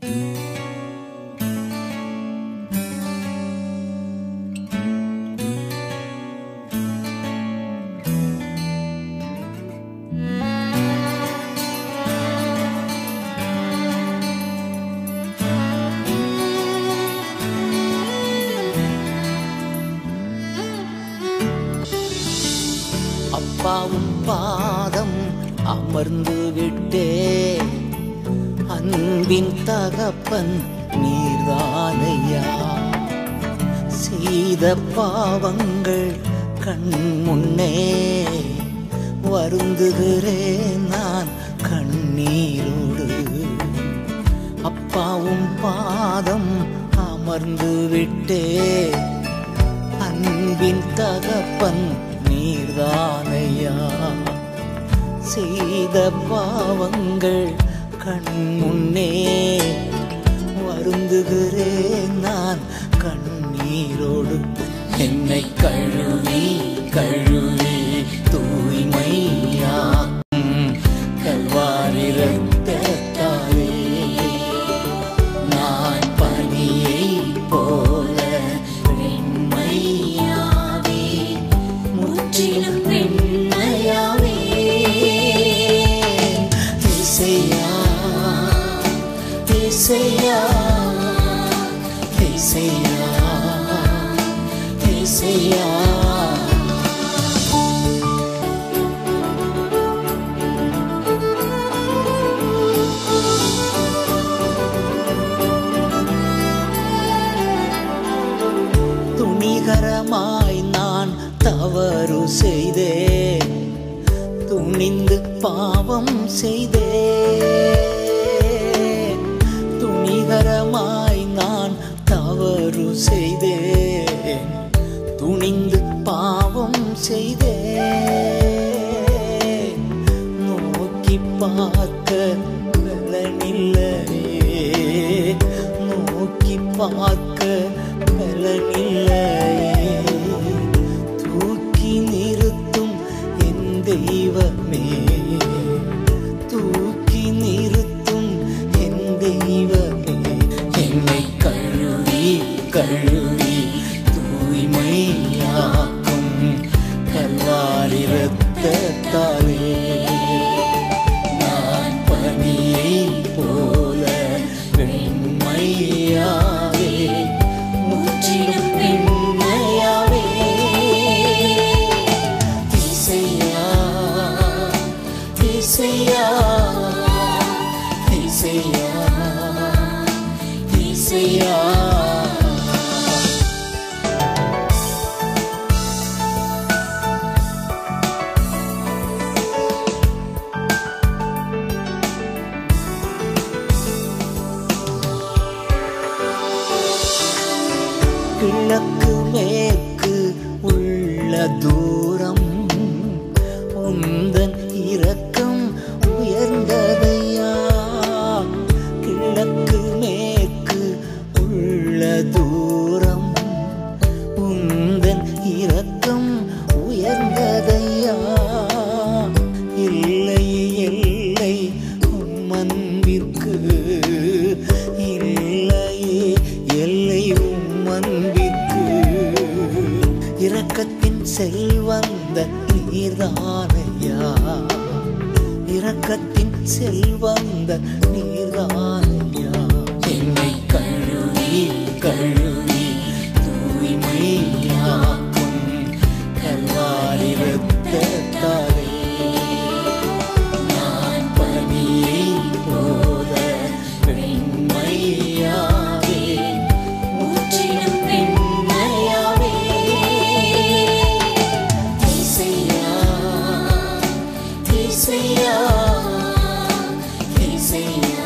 அப்பாவும் பாதம் அமர்ந்து விட்டே, அன்பின் தகப்பன் நீர்தானையா. செய்த பாவங்கள் கண் முன்னே வருந்துகிறேன் நான் கண்ணீரோடு. அப்பாவும் பாதம் அமர்ந்து விட்டே, அன்பின் தகப்பன் நீர்தானையா. செய்த பாவங்கள் கண் முன்னே வருந்துகிறேன் நான் கண்ணீரோடு. என்னை கழுவி கழுவி தூய்மையாக்கும் கல்வாரி இரத்தத்தாலே நான் பனியை போல வெண்மையாவே, முற்றிலும் வெண்மையாவே. இசையா இசையா இசையா இசையா. துணிகரமாய் நான் தவறு செய்தேன், துணிந்து பாவம் செய்தேன். துணிகரமாய் நான் தவறு செய்தேன், துணிந்து பாவம் செய்தேன். நோக்கி பார்க்க பலனில்லையே, நோக்கி பார்க்க பலனில்லையே. தூக்கி நிறுத்தும் என் தெய்வமே, தூக்கி நிறுத்தும் என் தெய்வமே. என்னை கழுவி கழுவி தூய்மையாக்கும் கல்வாரி இரத்தத்தாலே நான் பனியை போல வெண்மையாவே, முற்றிலும் வெண்மையாவே. இசையா இசையா இசையா இசையா. கிழக்கு மேற்கு உள்ள தூரம் உந்தன் இரக்கம் உயர்ந்ததையா. கிழக்கு மேற்கு உள்ள தூரம் உந்தன் இரக்கம் உயர்ந்ததையா. இல்லை இல்லை உம் அன்பிற்கு, இல்லையே எல்லை உம் அன்பிற்கு. இரக்கத்தின் செல்வந்த நீர்தானையா, இரக்கத்தின் செல்வந்த நீர்தானையா. என்னை கழுவி கழுவி தூய்மையாக்கும் கல்வாரி இரத்தத்தாலே நான் பனியை போல வெண்மையாவே, முற்றிலும் வெண்மையாவே. இசையா இசையா இசையா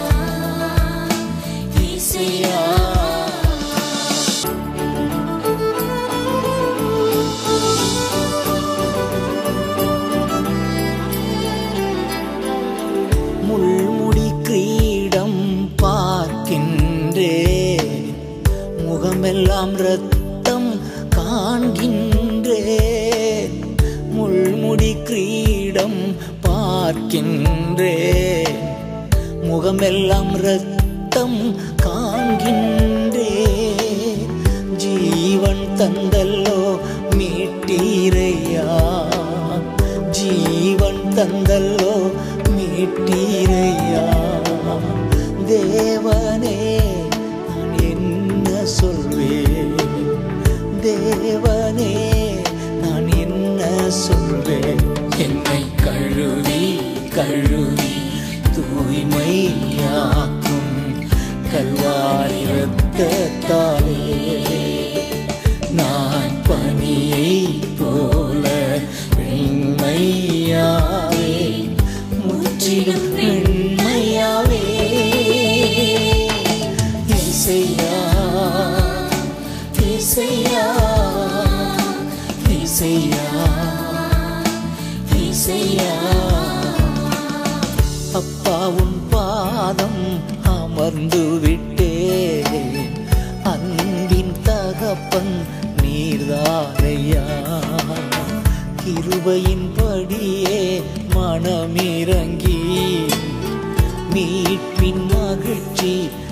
இசையா. முள்முடி கிரீடம் பார்க்கின்றேன், முகமெல்லாம் இரத்தம் காண்கின்றேன். முள்முடி கிரீடம் பார்க்கின்றேன், முகமெல்லாம் இரத்தம் ரத்தம் காண்கின்றே. ஜீவன் தந்தல்லோ மீட்டீரையா, ஜீவன் தந்தல்லோ மீட்டீரையா. தேவனே நான் என்ன சொல்வேன், தேவனே நான் என்ன சொல்வேன். என்னை கழுவி கழுவி தூய்மையாக்கும் கல்வாரி இரத்தத்தாலே நான் பனியை போல வெண்மையாவே, முற்றிலும் வெண்மையாவே. இசையா இசையா இசையா இசையா. அப்பா உன் பாதம் அமர்ந்து விட்டேன், அன்பின் தகப்பன் நீர்தாரையா. கிருபையின் படியே மனமிறங்கி மீட்பின் மகிழ்ச்சி